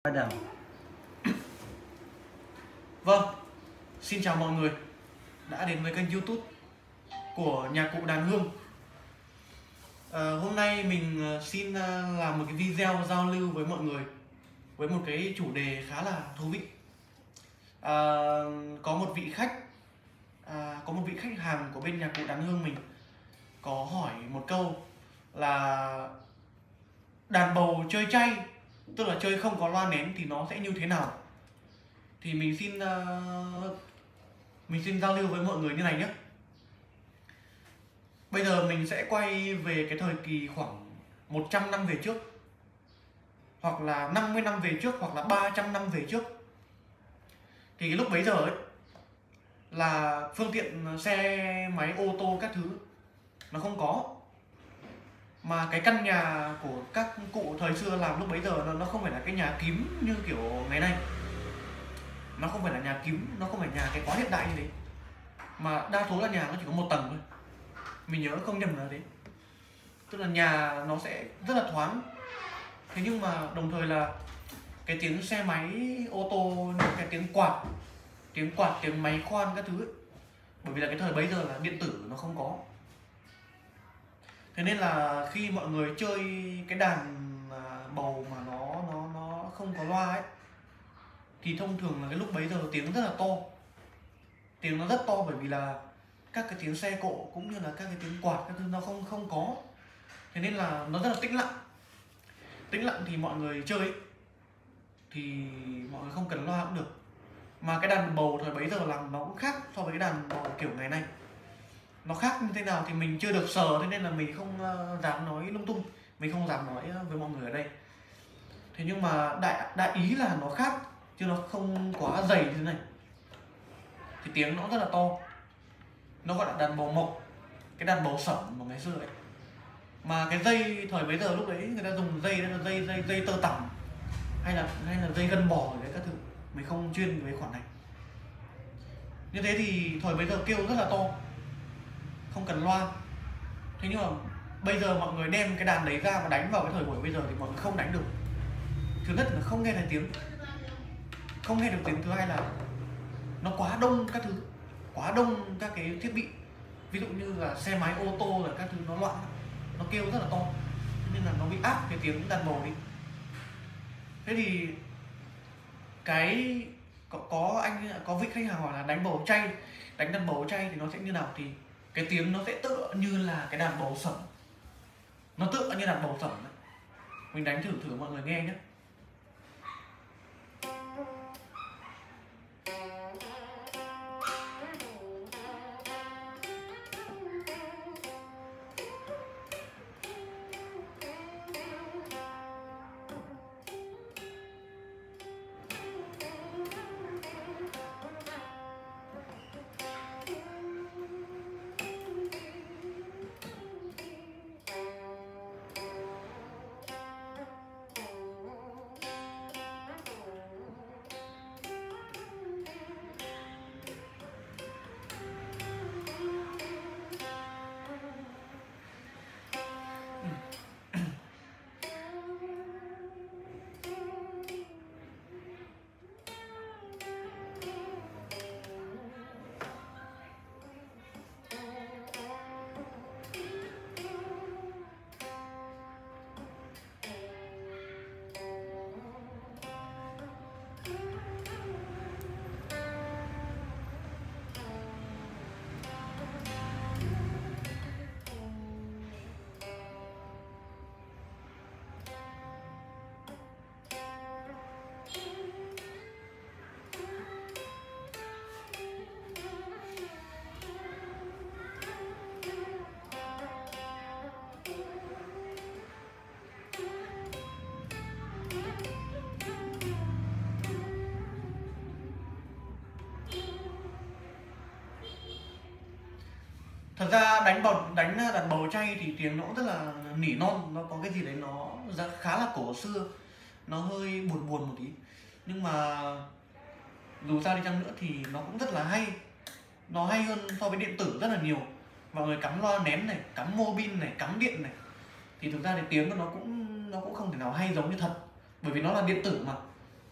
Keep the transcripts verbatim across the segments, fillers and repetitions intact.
Bắt đầu. Vâng, xin chào mọi người đã đến với kênh YouTube của Nhạc Cụ Đàn Hương. à, Hôm nay mình xin làm một cái video giao lưu với mọi người với một cái chủ đề khá là thú vị. à, Có một vị khách à, Có một vị khách hàng của bên Nhạc Cụ Đàn Hương mình có hỏi một câu là đàn bầu chơi chay, tức là chơi không có loa nén thì nó sẽ như thế nào. Thì mình xin uh, mình xin giao lưu với mọi người như này nhé. Bây giờ mình sẽ quay về cái thời kỳ khoảng một trăm năm về trước, hoặc là năm mươi năm về trước, hoặc là ba trăm năm về trước. Thì cái lúc bấy giờ ấy là phương tiện xe máy ô tô các thứ nó không có, mà cái căn nhà của các cụ thời xưa làm lúc bấy giờ nó, nó không phải là cái nhà kíp như kiểu ngày nay. Nó không phải là nhà kíp, nó không phải nhà cái quá hiện đại như thế, mà đa số là nhà nó chỉ có một tầng thôi. Mình nhớ không nhầm là thế. Tức là nhà nó sẽ rất là thoáng. Thế nhưng mà đồng thời là cái tiếng xe máy ô tô, cái tiếng quạt, tiếng quạt, tiếng máy khoan các thứ ấy, bởi vì là cái thời bấy giờ là điện tử nó không có. Thế nên là khi mọi người chơi cái đàn bầu mà nó nó nó không có loa ấy, thì thông thường là cái lúc bấy giờ tiếng rất là to. Tiếng nó rất to bởi vì là các cái tiếng xe cộ cũng như là các cái tiếng quạt các thứ nó không không có. Thế nên là nó rất là tĩnh lặng. Tĩnh lặng thì mọi người chơi ấy, thì mọi người không cần loa cũng được. Mà cái đàn bầu thời bấy giờ làm nó cũng khác so với cái đàn bầu kiểu ngày nay. Nó khác như thế nào thì mình chưa được sờ, thế nên là mình không dám nói lung tung, mình không dám nói với mọi người ở đây. Thế nhưng mà đại đại ý là nó khác, chứ nó không quá dày như thế này. Thì tiếng nó rất là to. Nó gọi là đàn bầu mộc, cái đàn bầu sẩm mà ngày xưa ấy. Mà cái dây thời bấy giờ lúc đấy người ta dùng dây, là dây dây dây tơ tằm hay là hay là dây gân bò đấy các thứ. Mình không chuyên về khoản này. Như thế thì thời bấy giờ kêu rất là to, không cần loa. Thế nhưng mà bây giờ mọi người đem cái đàn đấy ra và đánh vào cái thời buổi bây giờ thì mọi người không đánh được. Thứ nhất là không nghe thấy tiếng, không nghe được tiếng. Thứ hai là nó quá đông các thứ, quá đông các cái thiết bị. Ví dụ như là xe máy ô tô rồi các thứ nó loạn, nó kêu rất là to, nên là nó bị áp cái tiếng đàn bầu đi. Thế thì cái có, có anh có vị khách hàng hỏi là đánh bầu chay, đánh đàn bầu chay thì nó sẽ như nào. Thì cái tiếng nó sẽ tựa như là cái đàn bầu sẩm, nó tựa như đàn bầu sẩm đấy. Mình đánh thử thử mọi người nghe nhé. Thật ra đánh bầu đánh đàn bầu chay thì tiếng nó cũng rất là nỉ non, nó có cái gì đấy nó khá là cổ xưa, nó hơi buồn buồn một tí. Nhưng mà dù sao đi chăng nữa thì nó cũng rất là hay, nó hay hơn so với điện tử rất là nhiều. Mọi người cắm loa nén này, cắm mô bin này, cắm điện này, thì thực ra thì tiếng của nó cũng nó cũng không thể nào hay giống như thật, bởi vì nó là điện tử mà.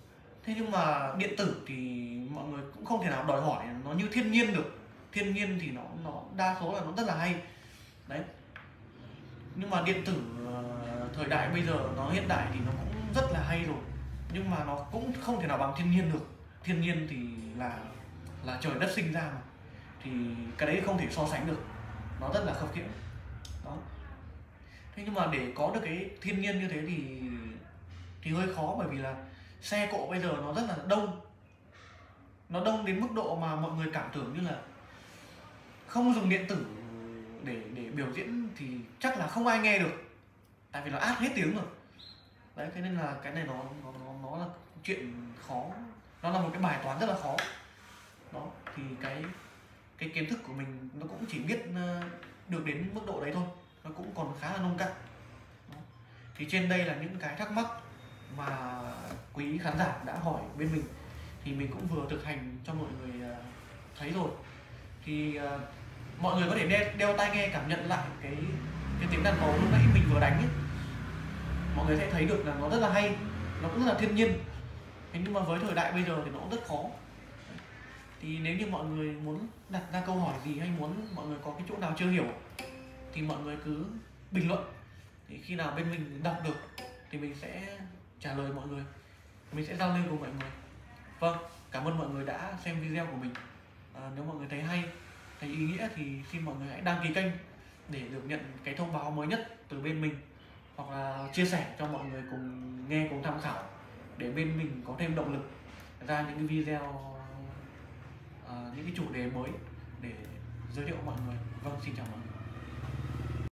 Thế nhưng mà điện tử thì mọi người cũng không thể nào đòi hỏi nó như thiên nhiên được. Thiên nhiên thì nó nó đa số là nó rất là hay đấy, nhưng mà điện tử ờ, thời đại bây giờ nó hiện đại thì nó cũng rất là hay rồi, nhưng mà nó cũng không thể nào bằng thiên nhiên được. Thiên nhiên thì là là trời đất sinh ra mà, thì cái đấy không thể so sánh được, nó rất là khập khiễng đó. Thế nhưng mà để có được cái thiên nhiên như thế thì thì hơi khó, bởi vì là xe cộ bây giờ nó rất là đông, nó đông đến mức độ mà mọi người cảm tưởng như là không dùng điện tử để để biểu diễn thì chắc là không ai nghe được, tại vì nó át hết tiếng rồi đấy. Thế nên là cái này nó nó nó, nó là chuyện khó, nó là một cái bài toán rất là khó đó. Thì cái cái kiến thức của mình nó cũng chỉ biết ờ, được đến mức độ đấy thôi, nó cũng còn khá là nông cạn. Thì trên đây là những cái thắc mắc mà quý khán giả đã hỏi bên mình, thì mình cũng vừa thực hành cho mọi người ờ, thấy rồi. Thì uh, mọi người có thể đeo, đeo tai nghe cảm nhận lại cái cái tiếng đàn bầu lúc nãy mình vừa đánh ấy. Mọi người sẽ thấy được là nó rất là hay, nó cũng rất là thiên nhiên. Thế nhưng mà với thời đại bây giờ thì nó cũng rất khó. Thì nếu như mọi người muốn đặt ra câu hỏi gì hay muốn mọi người có cái chỗ nào chưa hiểu thì mọi người cứ bình luận, thì khi nào bên mình đọc được thì mình sẽ trả lời mọi người, mình sẽ giao lưu cùng mọi người. Vâng, cảm ơn mọi người đã xem video của mình. À, nếu mọi người thấy hay, thấy ý nghĩa thì xin mọi người hãy đăng ký kênh để được nhận cái thông báo mới nhất từ bên mình, hoặc là chia sẻ cho mọi người cùng nghe, cùng tham khảo, để bên mình có thêm động lực ra những cái video, à, những cái chủ đề mới để giới thiệu mọi người. Vâng, xin chào mọi người.